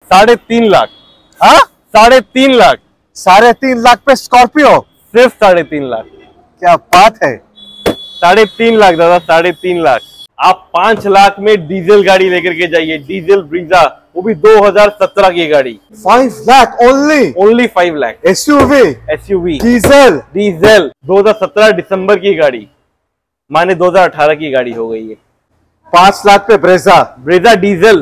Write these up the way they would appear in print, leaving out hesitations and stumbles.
3.5 लाख। हाँ 3.5 लाख। 3.5 लाख पे स्कॉर्पियो, सिर्फ 3.5 लाख। क्या बात है। 3.5 लाख दादा, 3.5 लाख। आप 5 लाख में डीजल गाड़ी लेकर के जाइए, डीजल ब्रीजा, वो भी 2017 की गाड़ी। 5 lakh only 5 lakh. SUV diesel 2017 दिसंबर की गाड़ी, माने 2018 की गाड़ी हो गई है। 5 लाख पे ब्रेजा डीजल।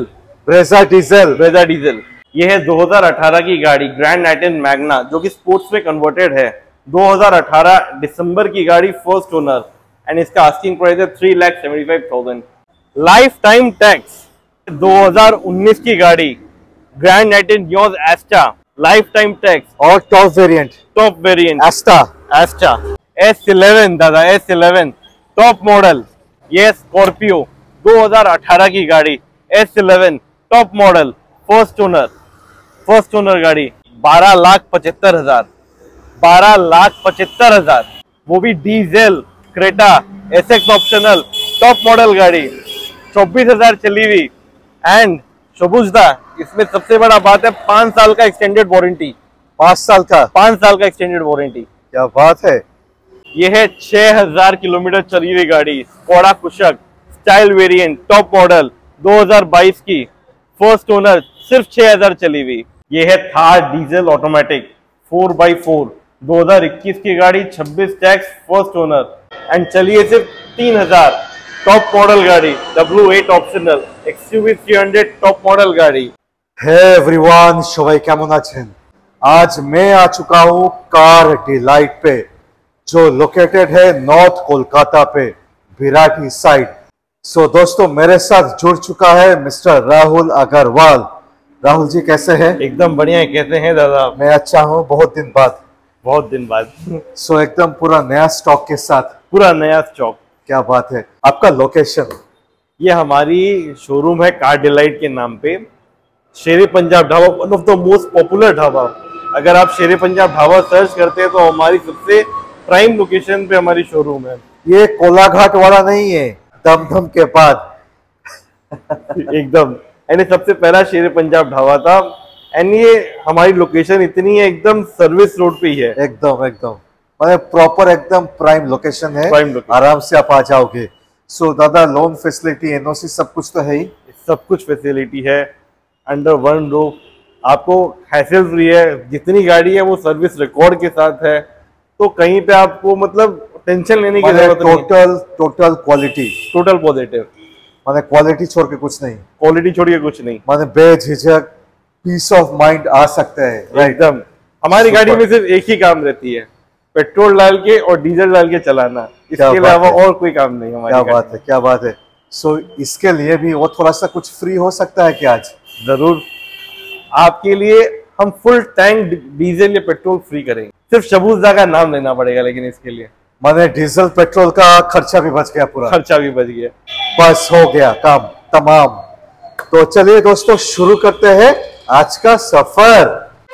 डीजल। ये है 2018 की गाड़ी, ग्रैंड नाइटन मैग्ना, जो कि स्पोर्ट्स में कन्वर्टेड है। 2018 दिसंबर की गाड़ी, फर्स्ट ओनर, एंड इसका आस्किंग प्राइस है 3,75,000। Life time tax. 2019 की गाड़ी, grand i ten Nios Asta, life time tax और टॉप वेरिएंट एस्टा S11 दादा, S11 टॉप मॉडल। ये स्कॉर्पियो 2018 की गाड़ी, S11 top model, first owner गाड़ी, 12,75,000। 12,75,000, वो भी diesel Creta SX optional top model गाड़ी, 24,000 चली हुई। एंड शोभुजदा, इसमें सबसे बड़ा बात है 5 साल का एक्सटेंडेड वारंटी। 5 साल का एक्सटेंडेड वारंटी। क्या बात है। ये है 6,000 किलोमीटर चली हुई गाड़ी, Skoda Kushaq style variant top model, 2022 की, फर्स्ट ओनर, सिर्फ 6,000 चली हुई। ये है थार डीजल ऑटोमेटिक 4x4, 2021 की गाड़ी, 26 टैक्स, फर्स्ट ओनर, एंड चलिए सिर्फ 3,000। टॉप मॉडल गाड़ी, W8 optional, XUV 300 top model गाड़ी। हे एवरीवन, सबाई केमन आছেন? आज मैं आ चुका हूँ कार डिलाइट पे, जो लोकेटेड है नॉर्थ कोलकाता पे, बिराटी साइड। सो दोस्तों, मेरे साथ जुड़ चुका है मिस्टर राहुल अग्रवाल। राहुल जी कैसे हैं? एकदम बढ़िया है। कैसे हैं दादा? मैं अच्छा हूँ, बहुत दिन बाद। सो एकदम पूरा नया स्टॉक के साथ। पूरा नया स्टॉक। क्या बात है। आपका लोकेशन? ये हमारी शोरूम है कार डिलाइट के नाम पे, Shere Punjab Dhaba, one of the most popular dhaba. अगर आप शेरे पंजाब ढाबा सर्च करते हैं तो हमारी सबसे प्राइम लोकेशन पे हमारी शोरूम है। ये कोलाघाट वाला नहीं है, दमदम के बाद। एकदम, एंड सबसे पहला शेरे पंजाब ढाबा था। एंड ये हमारी लोकेशन इतनी है, एकदम सर्विस रोड पे ही है। एकदम मतलब प्रॉपर एकदम प्राइम लोकेशन है। आराम से आप आ जाओगे। सो दादा, लोन फैसिलिटी, एनओसी सब कुछ तो है ही? सब कुछ फैसिलिटी है अंडर वन रूफ। आपको हैसल फ्री है, जितनी गाड़ी है वो सर्विस रिकॉर्ड के साथ है, तो कहीं पे आपको मतलब टेंशन लेने की जरूरत नहीं। टोटल क्वालिटी, टोटल पॉजिटिव, माने क्वालिटी छोड़ के कुछ नहीं, माने बेझिझक पीस ऑफ माइंड आ सकते हैं। एकदम। हमारी गाड़ी में सिर्फ एक ही काम रहती है, पेट्रोल डाल के और डीजल डाल के चलाना, इसके अलावा और कोई काम नहीं हमारी। क्या बात है। सो इसके लिए भी वो थोड़ा सा कुछ फ्री हो सकता है क्या आज? जरूर, आपके लिए हम फुल टैंक डीजल या पेट्रोल फ्री करेंगे। सिर्फ शबूजदा का नाम लेना पड़ेगा, लेकिन इसके लिए माने डीजल पेट्रोल का खर्चा भी बच गया, पूरा खर्चा भी बच गया, बस हो गया काम तमाम। तो चलिए दोस्तों, शुरू करते हैं आज का सफर।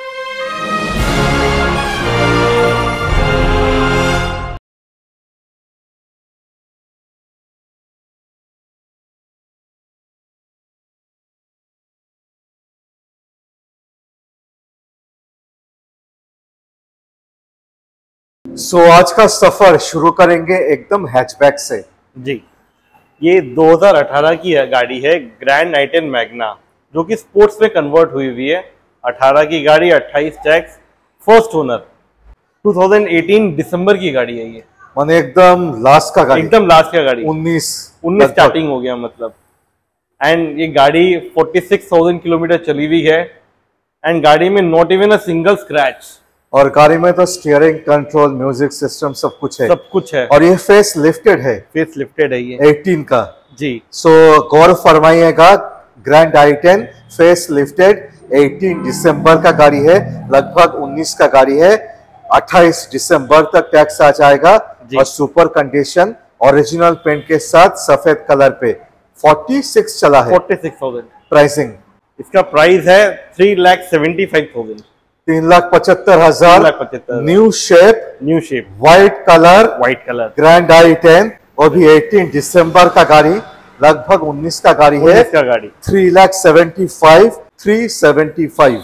आज का सफर शुरू करेंगे एकदम हैचबैक से। जी, ये 2018 की गाड़ी है, ग्रैंड नाइटन मैग्ना, जो कि स्पोर्ट्स में कन्वर्ट हुई है। 18 की गाड़ी, 28 टैक्स, फर्स्ट ओनर, 2018 दिसंबर की गाड़ी है ये। माने एकदम लास्ट का गाड़ी। 19 स्टार्टिंग हो गया मतलब। एंड ये गाड़ी 46,000 किलोमीटर चली हुई है, एंड गाड़ी में not even a single scratch. और गाड़ी में तो स्टीयरिंग, कंट्रोल, म्यूजिक सिस्टम सब कुछ है। और ये फेस लिफ्टेड है ये 18 का। जी। सो गौर फरमाइएगा, ग्रैंड नाइटन फेस लिफ्टेड 18 दिसंबर का गाड़ी है, लगभग 19 का गाड़ी है। 28 दिसंबर तक टैक्स आ जाएगा, और सुपर कंडीशन ओरिजिनल पेंट के साथ सफेद कलर पे 46 चला है। 46,000 प्राइसिंग। इसका प्राइस है 3,75,000। 3,75,000। New shape, white colour, grand i ten, और भी 18 दिसंबर का गाड़ी, लगभग 19 का गाड़ी है। 3,75,000 375।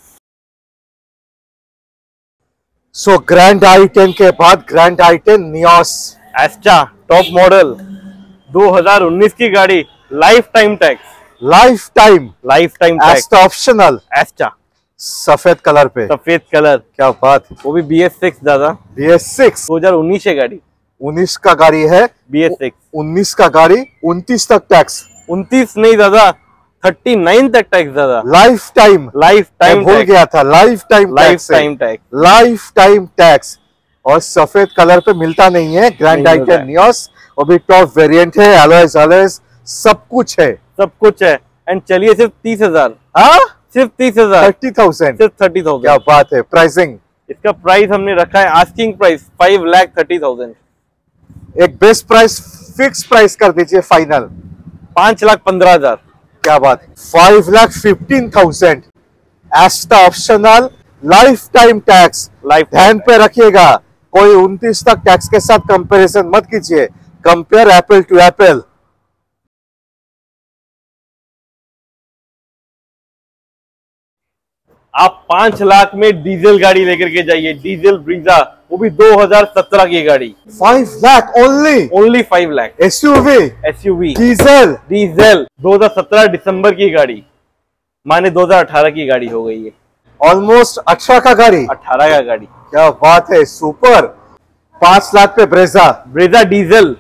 सो ग्रैंड i10 के बाद grand i10 Nios Asta top model 2019 की गाड़ी, life time tax, life time tax, Asta optional, Asta सफेद कलर पे, सफेद कलर, क्या बात। वो भी BS6 दादा, BS6 2019 है गाड़ी, 19 का गाड़ी है, BS6 19 का गाड़ी, 29 तक टैक्स, 29 नहीं दादा, 39 तक टैक्स दादा, लाइफ टाइम भूल गया था, life time tax, life time tax. और सफेद कलर पे मिलता नहीं है ग्रैंड i10 नियोस, वो भी टॉप वेरिएंट है, अलॉयज सब कुछ है, सब कुछ है। एंड चलिए सिर्फ 30,000, सिर्फ 30,000, 30,000, सिर्फ 30,000, क्या बात है। प्राइसिंग, इसका प्राइस हमने रखा है आस्किंग प्राइस 5,30,000, एक बेस्ट प्राइस फिक्स प्राइस कर दीजिए, फाइनल 5,15,000, क्या बात। 5,15,000 Asta optional, life time tax. ध्यान पे रखिएगा, कोई 29 तक टैक्स के साथ कंपैरिजन मत कीजिए, कंपेयर एप्पल टू एप्पल। आप 5 लाख में डीजल गाड़ी लेकर के जाइए, डीजल ब्रीजा, वो भी 2017 की गाड़ी, 5 lakh only 5 lakh. SUV diesel 2017 दिसंबर की गाड़ी, माने 2018 की गाड़ी हो गई है, ऑलमोस्ट 18 का गाड़ी, 18 का गाड़ी, क्या बात है, सुपर। 5 लाख पे ब्रेजा डीजल,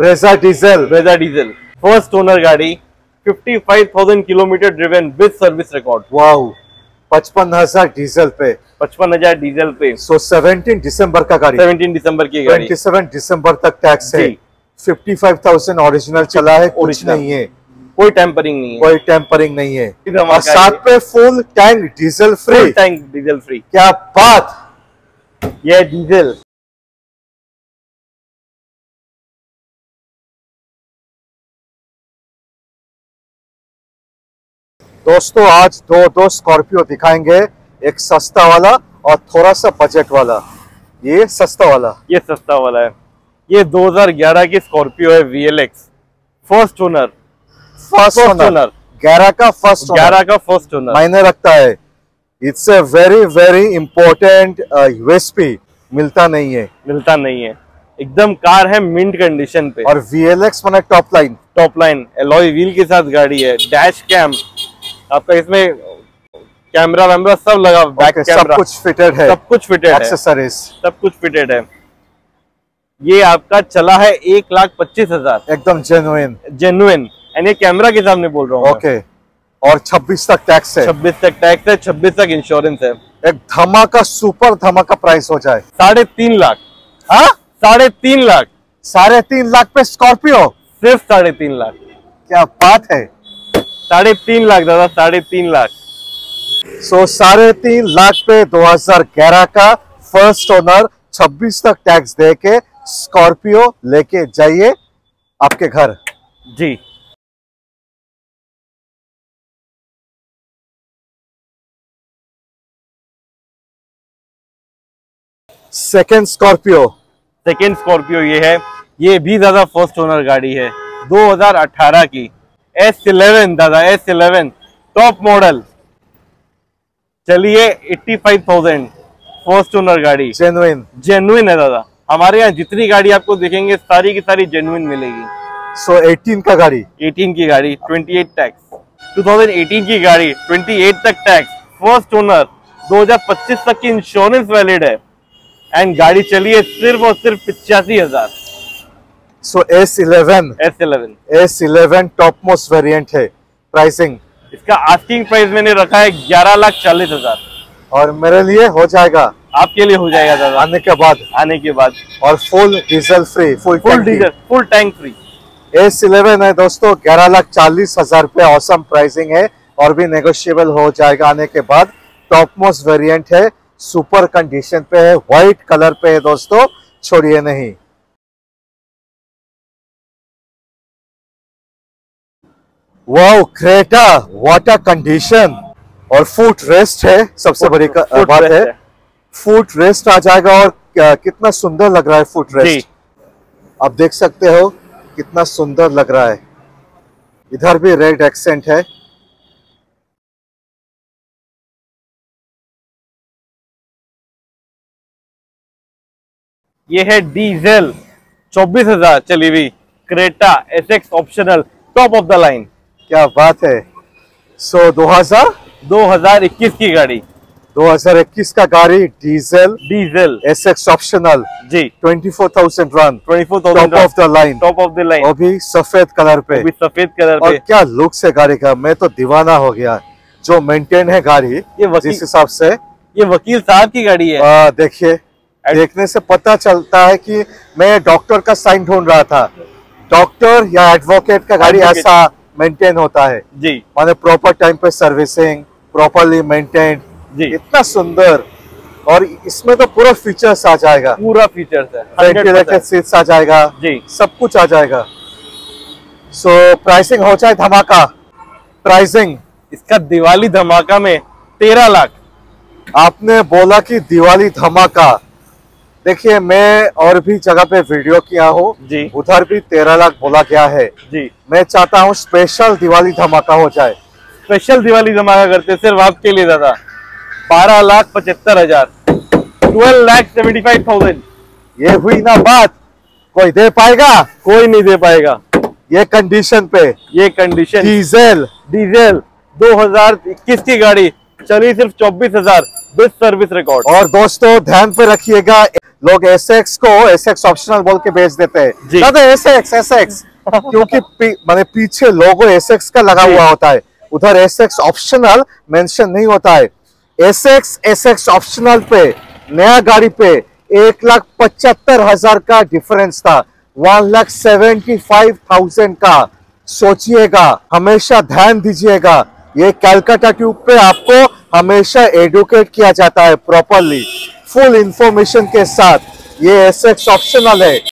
फर्स्ट ओनर गाड़ी, 55,000 kilometre driven with service record. Wow, 55,000 diesel पे, 55,000 डीजल पे। सो 17 दिसंबर का गाड़ी, 17 दिसंबर की गाड़ी, 27 दिसंबर तक टैक्स है। 55,000 ओरिजिनल चला है, कुछ नहीं है, कोई टेम्परिंग नहीं है, कोई टेम्परिंग नहीं है, और साथ पे फुल टैंक डीजल फ्री, क्या बात। ये डीजल दोस्तों, आज दो स्कॉर्पियो दिखाएंगे, एक सस्ता वाला और थोड़ा सा बजट वाला। ये सस्ता वाला है, ये 2011 की स्कॉर्पियो है, VLX, फर्स्ट ओनर, 11 का फर्स्ट ओनर मायने रखता है। It's a very important USP, मिलता नहीं है, एकदम कार है मिंट कंडीशन पे, और VLX माने टॉप लाइन एलॉय व्हील के साथ गाड़ी है, डैश कैम आपका, इसमें कैमरा वैमरा सब लगा, बैक कैमरा सब कुछ फिटेड है, एक्सेसरीज सब कुछ फिटेड है। ये आपका चला है 1,25,000, एकदम जेन्युइन, एंड ये कैमरा के सामने बोल रहा हूँ। ओके, और 26 तक टैक्स है, 26 तक इंश्योरेंस है। एक धमाका, सुपर धमाका प्राइस हो जाए, 3.5 लाख। 3.5 लाख पे स्कॉर्पियो, सिर्फ 3.5 लाख, क्या बात है। 3.5 लाख दादा, 3.5 लाख। सो 3.5 लाख पे 2011 का फर्स्ट ओनर, 26 तक टैक्स दे के स्कॉर्पियो लेके जाइए आपके घर जी। सेकेंड स्कॉर्पियो ये है, ये भी दादा फर्स्ट ओनर गाड़ी है, 2018 की, S11 दादा, S11 टॉप मॉडल, चलिए 85,000, फर्स्ट ओनर गाड़ी, जेन्युइन है दादा। हमारे यहाँ जितनी गाड़ी आपको दिखेंगे सारी की सारी जेन्युइन मिलेगी। सो 18 की गाड़ी 28 टैक्स, 2018 की गाड़ी 28 तक टैक्स, फर्स्ट ओनर, 2025 तक की इंश्योरेंस वैलिड है, एंड गाड़ी चली है सिर्फ और सिर्फ 85,000। So S11 top most variant है। प्राइसिंग, इसका आस्किंग प्राइस मैंने रखा है 11,40,000, और मेरे लिए हो जाएगा, आपके लिए हो जाएगा दादा आने के बाद, और full diesel free, full tank free. S11 है दोस्तों, 11,40,000 पे औसम प्राइसिंग है, और भी नेगोशिएबल हो जाएगा आने के बाद। टॉप मोस्ट वेरिएंट है, सुपर कंडीशन पे है, व्हाइट कलर पे है दोस्तों, छोड़िए नहीं। वाओ, क्रेटा, वाटर कंडीशन, और फुट रेस्ट है, सबसे बड़ी बात है, फुट रेस्ट आ जाएगा, और कितना सुंदर लग रहा है फुट रेस्ट, आप देख सकते हो कितना सुंदर लग रहा है। इधर भी रेड एक्सेंट है, ये है डीजल 24,000 चली हुई Creta SX optional top of the line. क्या बात है। 2021 की गाड़ी, 2021 का गाड़ी, डीजल एसएक्स ऑप्शनल जी, 24,000 run, 24,000 top of the line, top of the line, वो भी सफेद कलर पे, सफेद कलर और पे। क्या लुक्स है गाड़ी का, मैं तो दीवाना हो गया। जो मेंटेन है गाड़ी, जिस हिसाब से, ये वकील साहब की गाड़ी है। देखिए, देखने से पता चलता है कि मैं डॉक्टर का साइन ढूंढ रहा था। डॉक्टर या एडवोकेट का गाड़ी ऐसा मेंटेन होता है जी, माने प्रॉपर टाइम पे सर्विसिंग, प्रॉपरली मेंटेन जी, इतना सुंदर। और इसमें तो पूरा फीचर्स आ जाएगा, पूरा फीचर्स है, वेंटिलेटेड सीट्स आ जाएगा जी, सब कुछ आ जाएगा। प्राइसिंग हो जाए धमाका। प्राइसिंग इसका दिवाली धमाका में 13 लाख। आपने बोला कि दिवाली धमाका, देखिए मैं और भी जगह पे वीडियो किया हूँ जी, उधर भी 13 लाख बोला गया है जी। मैं चाहता हूँ स्पेशल दिवाली धमाका हो जाए। स्पेशल दिवाली धमाका करते सिर्फ आपके लिए दादा। 12,75,000, 12,75,000। ये हुई ना बात, कोई दे पाएगा? कोई नहीं दे पाएगा ये कंडीशन पे, ये कंडीशन। डीजल 2021 की गाड़ी, चली सिर्फ 24,000 विद सर्विस रिकॉर्ड। और दोस्तों ध्यान पे रखिएगा, लोग एसएक्स को एसएक्स ऑप्शनल बोल के बेच देते हैं। दादा एसएक्स क्योंकि माने पीछे लोगो एसएक्स का लगा हुआ होता है, उधर एसएक्स ऑप्शनल मेंशन नहीं होता है। एसएक्स ऑप्शनल पे नया गाड़ी पे 1,75,000 का डिफरेंस था, 1,75,000 का। सोचिएगा, हमेशा ध्यान दीजिएगा, ये कैलकाटा ट्यूब पे आपको हमेशा एडुकेट किया जाता है प्रॉपरली, फुल इंफॉर्मेशन के साथ। ये एसएक्स ऑप्शनल है।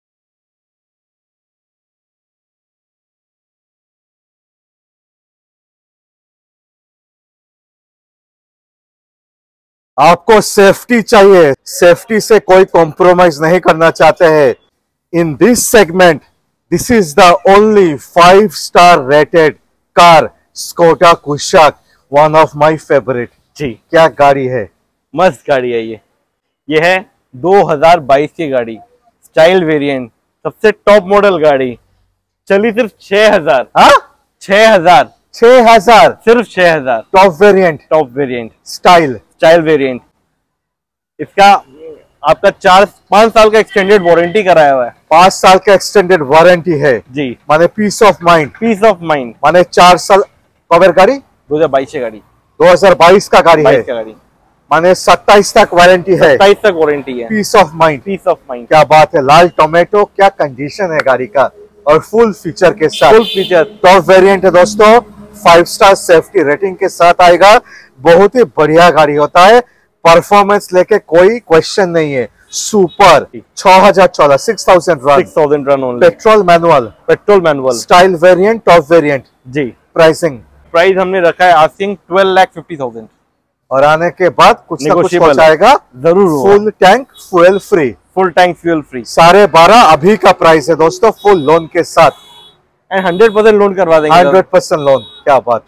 आपको सेफ्टी चाहिए, सेफ्टी से कोई कॉम्प्रोमाइज नहीं करना चाहते हैं। In this segment, this is the only five star rated car, Skoda Kushaq, one of my favourite. जी, क्या गाड़ी है, मस्त गाड़ी है ये है 2022 की गाड़ी, स्टाइल वेरिएंट, सबसे टॉप मॉडल गाड़ी, चली सिर्फ 6,000। 6,000 सिर्फ 6,000। Top variant style variant. इसका आपका 4-5 साल का एक्सटेंडेड वारंटी कराया हुआ है। 5 साल का एक्सटेंडेड वारंटी है जी, माने पीस ऑफ माइंड। माने 4 साल। कवर गाड़ी 2022 की गाड़ी, 2022 का गाड़ी है, माने 27 तक वारंटी है, 27 तक वारंटी है। Peace of mind. क्या बात है, लाल टोमेटो, क्या कंडीशन है गाड़ी का, और फुल फीचर के साथ। फुल फीचर टॉप वेरिएंट है दोस्तों, 5-स्टार सेफ्टी रेटिंग के साथ आएगा। बहुत ही बढ़िया गाड़ी होता है, परफॉर्मेंस लेके कोई क्वेश्चन नहीं है। Super 6,000 6,000 run only. Petrol manual style variant, top variant जी। प्राइस हमने रखा है आस्किंग 12,50,000, और आने के बाद कुछ ना कुछ हो जाएगा जरूर। Full tank fuel free. 12,500 अभी का प्राइस है दोस्तों, फुल लोन के साथ, एंड 100% लोन करवा देंगे। 100% लोन। क्या बात।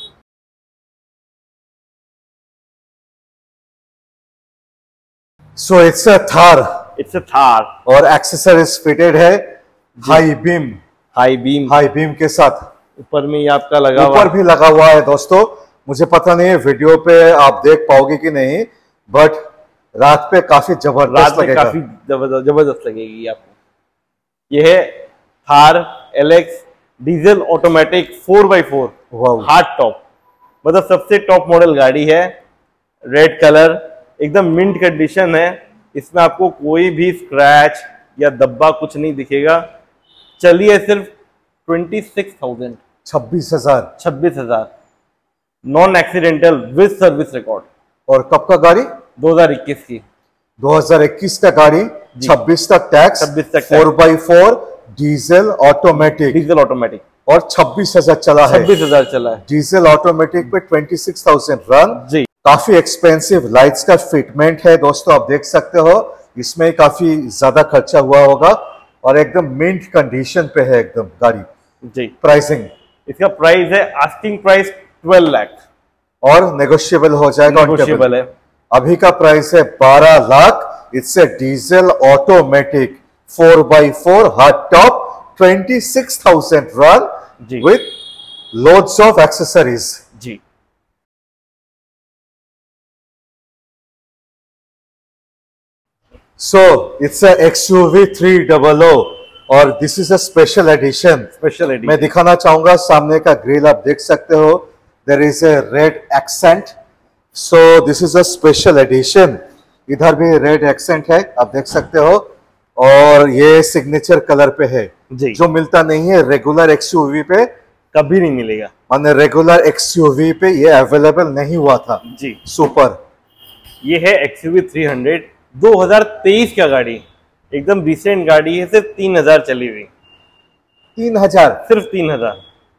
सो इट्स अ थार और एक्सेसरीज फिटेड है हाई बीम के साथ। ऊपर में ये आपका लगा हुआ, ऊपर भी लगा हुआ है दोस्तों। मुझे पता नहीं है वीडियो पे आप देख पाओगे कि नहीं, बट रात पे काफी जबरदस्त लगेगा, काफी जबरदस्त लगेगी आपको। ये है Thar LX diesel automatic 4x4 hard top, मतलब सबसे टॉप मॉडल गाड़ी है। रेड कलर, एकदम मिंट कंडीशन है, इसमें आपको कोई भी स्क्रैच या धब्बा कुछ नहीं दिखेगा। चलिए सिर्फ 26,000, 26,000 non accidental with service record. और कब का गाड़ी? 2021 की। 2021 का गाड़ी, 26 तक टैक्स, 4x4 डीजल ऑटोमेटिक और 26,000 चला है। 26,000 चला है डीजल ऑटोमेटिक पे 26,000 रन जी। काफी एक्सपेंसिव लाइट्स का फिटमेंट है दोस्तों, आप देख सकते हो, इसमें काफी ज्यादा खर्चा हुआ होगा, और एकदम मिंट कंडीशन पे है एकदम गाड़ी जी। प्राइसिंग, इसका प्राइस है आस्किंग प्राइस 12 लाख, और नेगोशिएबल हो जाएगा। नेगोशिएबल है। अभी का प्राइस है 12 lakh, It's a diesel automatic 4x4 hardtop, 26,000 run ji with loads of accessories. Ji So it's a XUV 300 और this is a special edition. Special मैं एडिशन। दिखाना चाहूंगा सामने का ग्रिल आप देख सकते हो. There is a red accent. So this is a special edition. इधर भी रेड एक्सेंट है, आप देख सकते हो, और ये सिग्नेचर कलर पे है जी जो मिलता नहीं है रेगुलर एक्सयूवी पे. कभी नहीं मिलेगा माने रेगुलर एक्सयूवी पे ये अवेलेबल नहीं हुआ था. जी। सुपर. ये है XUV 300 2023 का गाड़ी, एकदम रिसेंट गाड़ी है, सिर्फ 3000 चली हुई। 3000? सिर्फ 3000,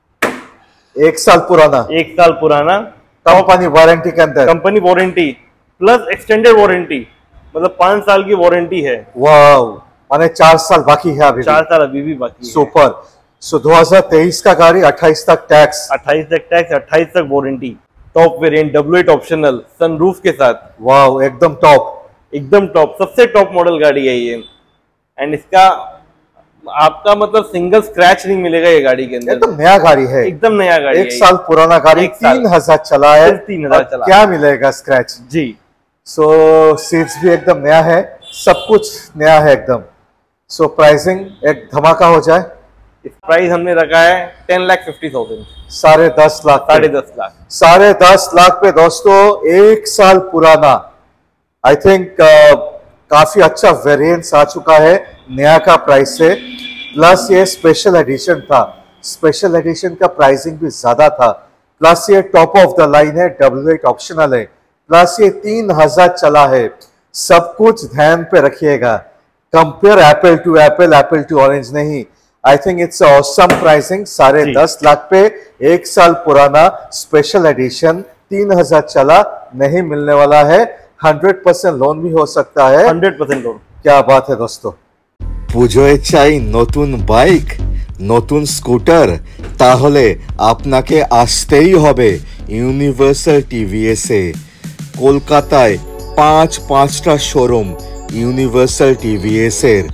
1 साल पुराना, 1 साल पुराना, कंपनी वारंटी के अंदर, company warranty plus extended warranty, मतलब 5 साल की वारंटी है। वाव, माने 4 साल बाकी है अभी. 4 साल अभी भी बाकी है। सुपर. सो 2023 का गाड़ी, 28 तक टैक्स, 28 तक टैक्स, 28 तक warranty, top variant, W8 optional, sunroof के साथ। वाव, एकदम टॉप, एकदम टॉप, सबसे टॉप मॉडल गाड़ी है ये। एंड इसका आपका मतलब सिंगल स्क्रैच नहीं मिलेगा ये गाड़ी के अंदर। एकदम नया गाड़ी है, एकदम नया गाड़ी है। 1 साल पुराना गाड़ी, 3000 चला है, 3000 चला, क्या मिलेगा स्क्रैच? जी। सो सीट्स भी एकदम नया है, सब कुछ नया है एकदम. सो प्राइसिंग एक धमाका हो जाए. इस प्राइस हमने रखा है 10,50,000, 10.5 लाख, 10.5 लाख, 10.5 लाख पे दोस्तों 1 साल पुराना. आई थिंक काफी अच्छा वेरिएंट्स आ चुका है नया का प्राइस से. प्लस ये स्पेशल एडिशन था, स्पेशल एडिशन का प्राइसिंग भी ज्यादा था. प्लस ये टॉप ऑफ द लाइन है, W8 ऑप्शनल है. प्लस ये 3000 चला है. सब कुछ ध्यान पे रखिएगा. Compare apple to apple, apple to orange नहीं. I think it's awesome pricing. 10.5 lakh पे 1 साल पुराना स्पेशल एडिशन, 3000 चला, नहीं मिलने वाला है. 100% लोन भी हो सकता है. 100% लोन। क्या बात है दोस्तों. পুজোয় চাই নতুন বাইক, নতুন স্কুটার, তাহলে আপনাকে আসতেই হবে ইউনিভার্সাল টিভিএসে. কলকাতায় 5টা শোরুম ইউনিভার্সাল টিভিএসের.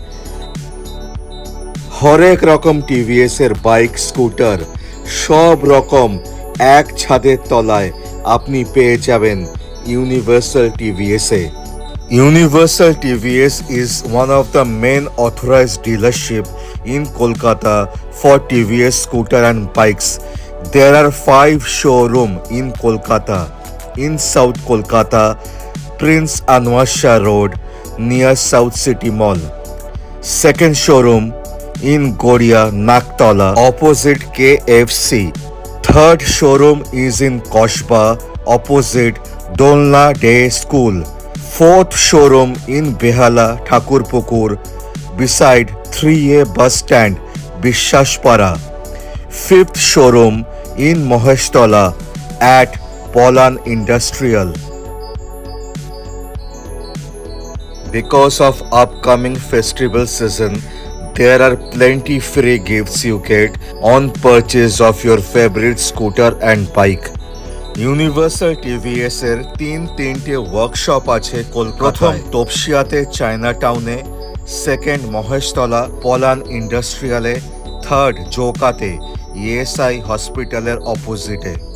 হরেক রকম টিভিএসের বাইক, স্কুটার, সব রকম এক ছাদের তলায় আপনি পেয়ে যাবেন ইউনিভার্সাল টিভিএসে. Universal TVS is one of the main authorized dealership in Kolkata for TVS scooter and bikes. There are 5 showrooms in Kolkata. In South Kolkata, Prince Anwar Shah Road near South City Mall. Second showroom in Goria, Nagtala, opposite KFC. Third showroom is in Koshba, opposite Dolna Day School. Fourth showroom in Behala, Thakurpukur, beside 3A bus stand, Bishashpara. Fifth showroom in Moheshtola at Polan Industrial. Because of upcoming festival season, there are plenty free gifts you get on purchase of your favorite scooter and bike. Universal TVS এর 3টে workshop আছে কলকাতায়. প্রথম তপসিয়াতে, China টাউনে, second Maheshtala পলান ইন্ডাস্ট্রিয়ালে, third জোকাতে ইএসআই হসপিটালের অপোজিটে.